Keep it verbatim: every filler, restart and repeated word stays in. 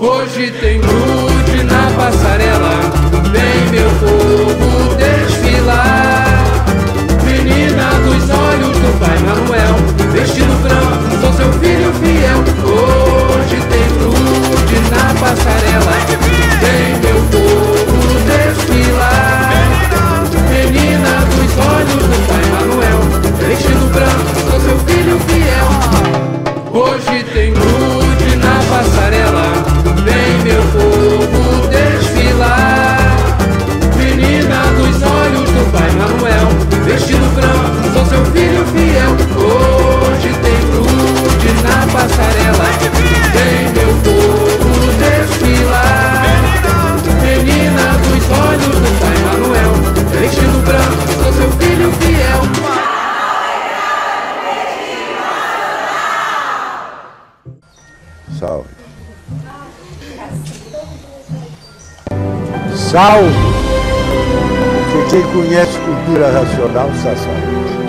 Hoje tem grude na passarela, vem meu povo desfilar. Menina dos olhos do Pai Manuel, vestido branco, sou seu filho fiel. Hoje tem grude na passarela, vem meu povo desfilar. Menina dos olhos do Pai Manuel, vestido branco, sou seu filho fiel. Hoje tem grude na passarela, vem meu povo desfilar. Menina dos olhos do Pai Manuel, vestido branco, sou seu filho fiel. Hoje tem grude na passarela, vem meu povo desfilar. Menina dos olhos do Pai Manuel, vestido branco, sou seu filho fiel. Salve. Salve! Porque quem conhece cultura racional está salvo.